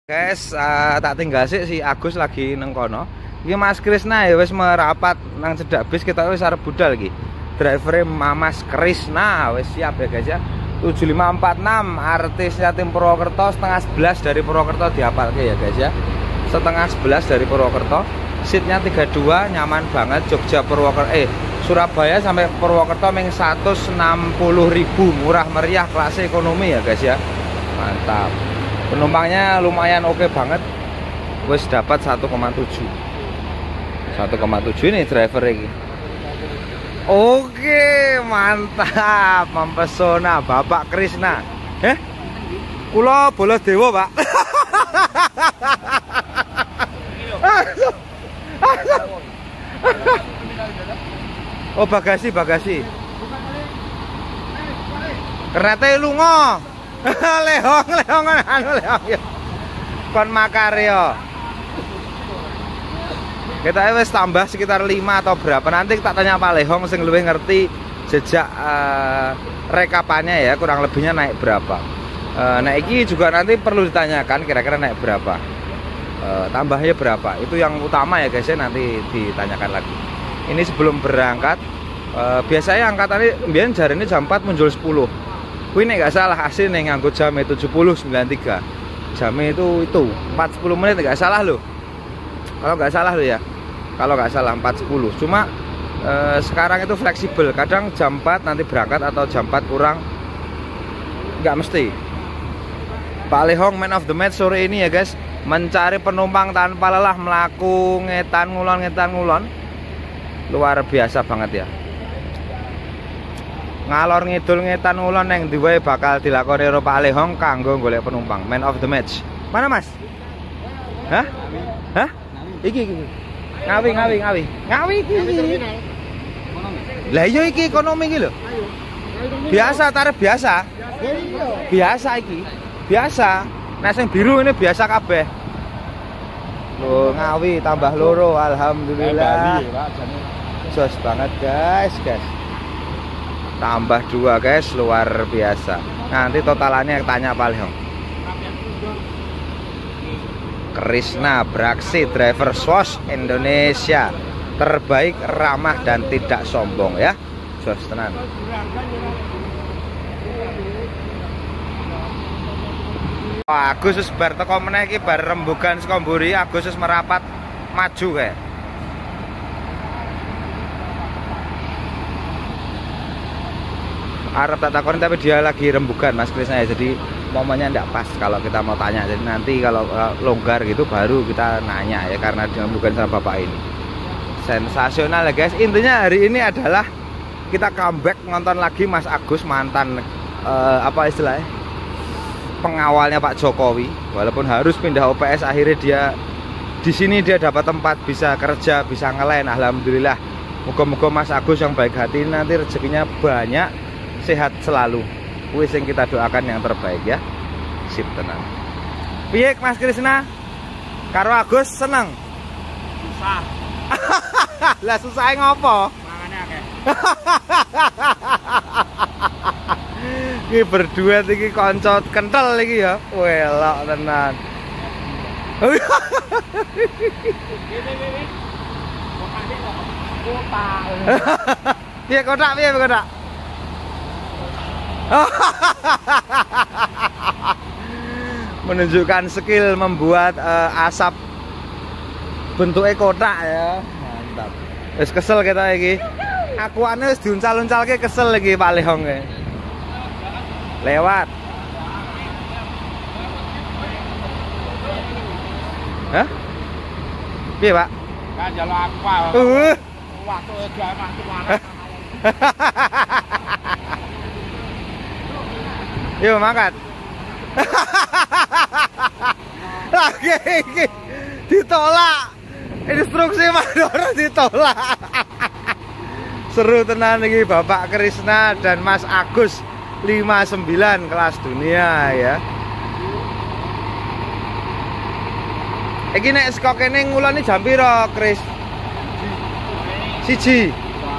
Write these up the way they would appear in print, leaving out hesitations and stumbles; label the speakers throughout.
Speaker 1: Guys, tak tinggal sih si Agus lagi neng kono. Iki Mas Krisna ya wis merapat nang cedak bis, kita wis arep budal iki. Driver Mas Krisna wis siap ya guys ya. 7546 artisnya tim Purwokerto, setengah 11 dari Purwokerto dihafalke ya guys ya. Setengah 11 dari Purwokerto. Seatnya 32, nyaman banget. Jogja Purwokerto Surabaya sampai Purwokerto meng 160.000, murah meriah, kelas ekonomi ya guys ya. Mantap. Penumpangnya lumayan oke banget. Wes dapat 1,7 ini driver ini. Oke, mantap, mempesona Bapak Krisna. Kula bolos dewa, Pak. Oh, bagasi. Kereta lunga. Leong ya. Kon makaryo. Kita wis tambah sekitar 5 atau berapa. Nanti tak tanya Pak Lehong sing luwih ngerti jejak rekapannya ya, kurang lebihnya naik berapa. Nah iki juga nanti perlu ditanyakan kira-kira naik berapa. Tambahnya berapa. Itu yang utama ya guys ya, nanti ditanyakan lagi. Ini sebelum berangkat biasanya angkatannya mbiyen jarine jam 4 muncul 10. Kuwi nek gak salah asli ning nganggo jam 70.93. Jamnya itu 4-10 menit gak salah loh. Kalau nggak salah loh ya. Kalau nggak salah 4.10. Cuma sekarang itu fleksibel. Kadang jam 4 nanti berangkat atau jam 4 kurang. Nggak mesti. Pak Lehong man of the match sore ini ya guys. Mencari penumpang tanpa lelah, melaku ngetan ngulon. Luar biasa banget ya. Ngalor ngidul ngetan ngulon yang diwae bakal dilakoni karo Pak Lehong kanggo golek penumpang. Man of the match. Mana Mas? Hah? Iki. Ngawi iki. Lah iya iki ekonomi iki lho. Biasa, tarif biasa. Biasa iki. Biasa. Nah sing biru ini biasa kabeh. Loh, Ngawi tambah loro, alhamdulillah. Jos banget guys. Tambah 2 guys, luar biasa. Nanti totalannya tanya Pak Lehong. Krisna beraksi, driver SWOS Indonesia terbaik, ramah dan tidak sombong ya. Jos tenan. Wah, Agus wis bar teko meneh iki bar rembugan saka mburi, Agus wis merapat maju kae. Arep tak takon tapi dia lagi rembugan Mas Krisna ya. Jadi momennya enggak pas kalau kita mau tanya. Jadi nanti kalau longgar gitu baru kita nanya ya, karena rembugan sama bapak ini. Sensasional ya guys. Intinya hari ini adalah kita comeback nonton lagi Mas Agus, mantan apa istilahnya, pengawalnya Pak Jokowi. Walaupun harus pindah OPS, akhirnya dia di sini dia dapat tempat, bisa kerja, bisa ngelain. Alhamdulillah. Moga-moga Mas Agus yang baik hati nanti rezekinya banyak, sehat selalu. Wis yang kita doakan yang terbaik ya. Sip tenang. Piye Mas Krisna? Karo Agus seneng? Susah. Lah susah ngopo? Mangane akeh. Iki berdua iki kanca kental iki ya. Welok tenan. Piye kotak? Menunjukkan skill membuat asap bentuknya kotak ya. Mantap. Wis kesel kita iki. Akuane wis diuncal-uncalke, kesel lagi Pak Lehong e. Lewat. Hah? Piye, Pak?
Speaker 2: Kan jaluk aku, Pak. Waktu dia masuk mana.
Speaker 1: Yuk mangkat. Lagi ditolak. Instruksi Madura ditolak. Seru tenan iki Bapak Krisna dan Mas Agus 59 kelas dunia ya. Iki nek saka kene nguloni jam piro, Kris? 1.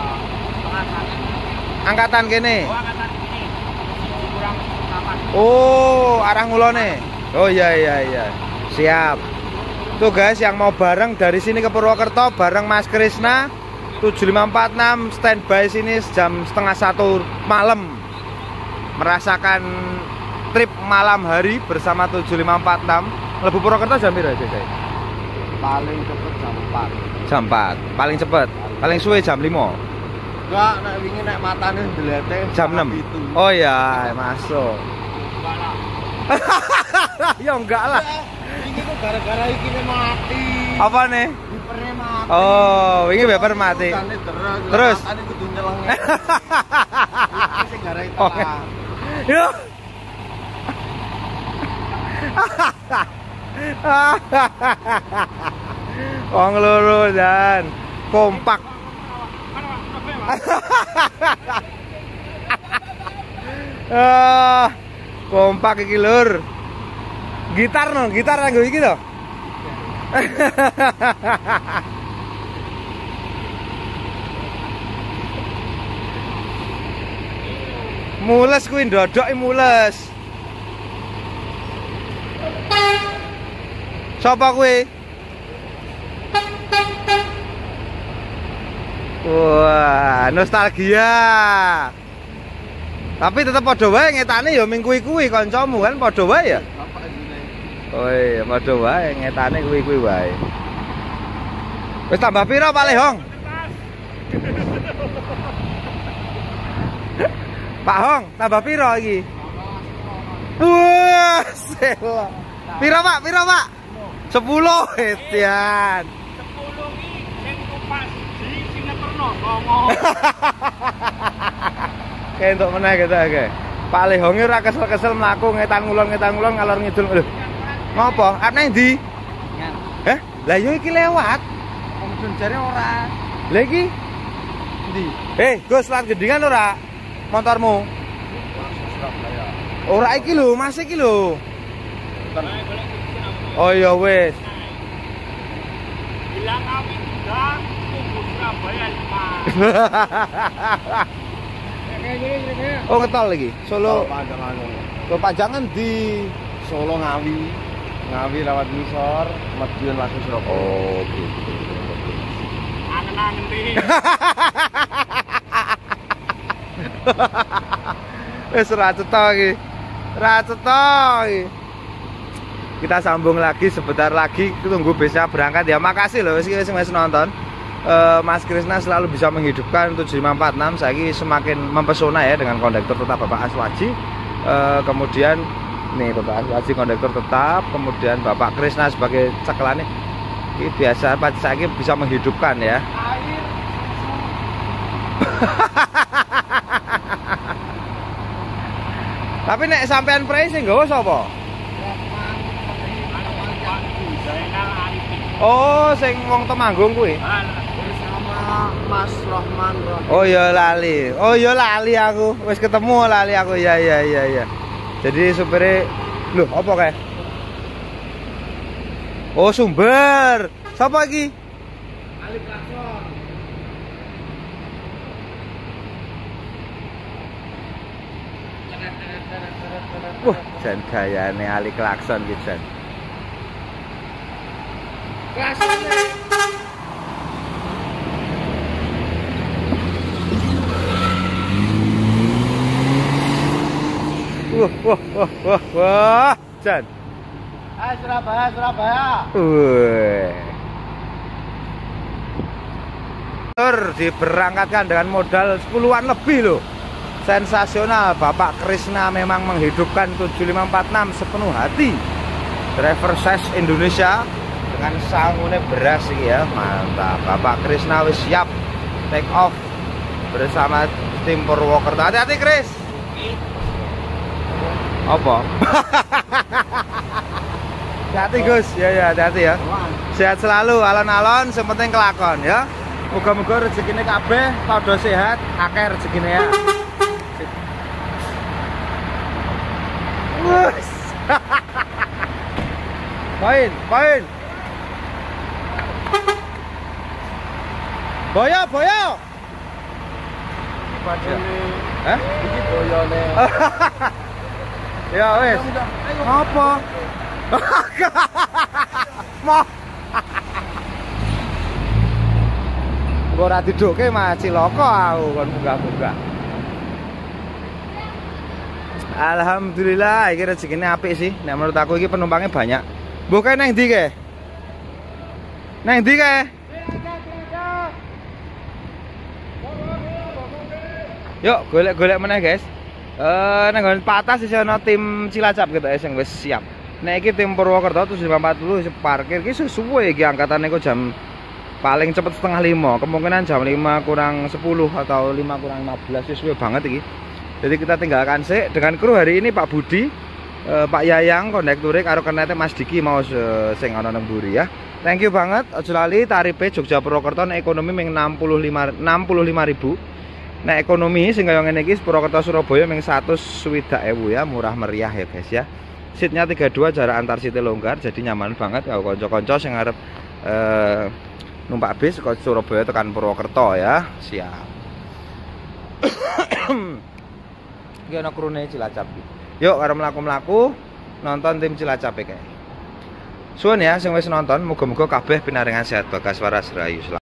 Speaker 1: Angkatan kene.
Speaker 2: kurang 8.
Speaker 1: Oh, arah ngulone. Oh iya. Siap. Tuh guys, yang mau bareng dari sini ke Purwokerto bareng Mas Krisna 7546 standby sini jam setengah 1 malam, merasakan trip malam hari bersama 7546. Lebu Purwokerto jam berapa aja?
Speaker 2: Paling cepet jam 4.
Speaker 1: Jam 4 paling cepet, paling suwe jam 5.
Speaker 2: Enggak, nek wingi nek matane ndelete
Speaker 1: Jam 6. Oh ya, masuk. Ya enggak lah.
Speaker 2: Ini kok gara-gara iki mati.
Speaker 1: Apa nih?
Speaker 2: Wipernya mati.
Speaker 1: Oh, ini wiper mati. Terus?
Speaker 2: Matane kudu nyeleng. Sing gara itu.
Speaker 1: Yo. Wong loro dan kompak. Kompak iki lur. Gitar no, gitar nganggo iki to. Mules kuwi ndodok mules. Sapa kuwi? Wah, nostalgia. Tapi tetep padha wae ngetane ya ming kuwi-kuwi kancamu kan padha wae ya. Oh iya, padha wae ngetane kuwi-kuwi wae. Wis tambah piro Pak Lehong? Pak Hong, tambah piro iki? Wah, sela. Piro Pak? Piro Pak? 10 Etian.
Speaker 2: 10 iki sing kupas di Singaperno ngomong.
Speaker 1: Kayak untuk meneh gitu oke. Pak Lehonge ora kesel-kesel mlaku ngetan ngulon ngalor ngidul. Lho. Ngopo? Arep nang ndi? Heh? Lah yo iki lewat.
Speaker 2: Wong jare ora.
Speaker 1: Lah iki
Speaker 2: Ndi?
Speaker 1: Gus lan gendingan ora? Motormu? Ora iki lho, Mas iki lho. Oh ya wis.
Speaker 2: Bilang kami sudah tunggu Surabaya 5.
Speaker 1: Oh ngetol lagi. Solo
Speaker 2: Panjangan.
Speaker 1: Lo Panjangan di
Speaker 2: Solo Ngawi lewat Misor, Madiun langsung Surabaya.
Speaker 1: Oh gitu.
Speaker 2: Angen-angen nih.
Speaker 1: Wis ra cetha iki. Ra cetha iki. Kita sambung lagi sebentar lagi, tunggu bisnya berangkat ya. Makasih loh wis nonton. Mas Krisna selalu bisa menghidupkan 7546. Saya semakin mempesona ya dengan kondektur tetap Bapak Aswaji. Kemudian nih Bapak Aswaji kondektur tetap, kemudian Bapak Krisna sebagai cekelane. Ini biasa Pak saya bisa menghidupkan ya. Tapi nek sampean prei sing nggawa sapa? Oh, sing wong Temanggung kuwi.
Speaker 2: Bersama Mas Rohman.
Speaker 1: Oh ya lali. Oh ya lali aku. Wis ketemu lali aku. Ya. Jadi supire lho apa kae? Oh, sumber. Sapa iki?
Speaker 2: Ali Klakson.
Speaker 1: Wah, jan gayane Ali Klakson iki jan. Wah, Jan.
Speaker 2: Surabaya.
Speaker 1: Diberangkatkan dengan modal 10-an lebih loh. Sensasional. Bapak Krisna memang menghidupkan 7546 sepenuh hati. Driver Ses Indonesia dengan sangune beras ya, mantap. Bapak Krisna wis siap take off bersama tim Purwokerto. Hati-hati Kris. Apa? Hati-hati Gus, ya hati-hati ya. Sehat selalu, alon-alon, sepenting kelakon ya. Moga-moga rezekine kabeh padha sehat, akeh rezekine ya. Wes. Poin. Boyo. Hah?
Speaker 2: Iki boyone.
Speaker 1: Ya wes. Apa? Mau. Gue ora didukke Mas cilaka aku kon buka-buka. Alhamdulillah iki rezekine apik sih. Nek menurut aku iki penumpangnya banyak. Mbok kae nang ndi kae? Nang ndi kae? Yuk, golek-golek meneh, guys. Nang nggon patas isih ana tim Cilacap gitu sing wis siap. Nek iki tim Purwokerto 7540 isih parkir iki suwe iki angkatane kok jam paling cepet setengah 5. Kemungkinan jam 5 kurang 10 atau 5 kurang 15 wis suwe banget iki. Jadi kita tinggalkan sih dengan kru hari ini Pak Budi, Pak Yayang kondekture karo kenete Mas Diki mau sing ana nang mburi ya. Thank you banget. Aja lali tarife Jogja Purwokerto nek ekonomi ming 65.000. Nek ekonomi sing kaya ngene iki Purwokerto Surabaya ming 160.000 ya, murah meriah ya guys ya. Seatnya 32, jarak antar seat longgar, jadi nyaman banget kalau kanca-kanca sing arep numpak bis ke Surabaya tekan Purwokerto ya. Siap. Iki ana krune Cilacap. Yuk karo mlaku-mlaku nonton tim Cilacap kae. Suwun ya sing wis nonton, muga-muga kabeh pinaringan sehat bagas waras rahayu.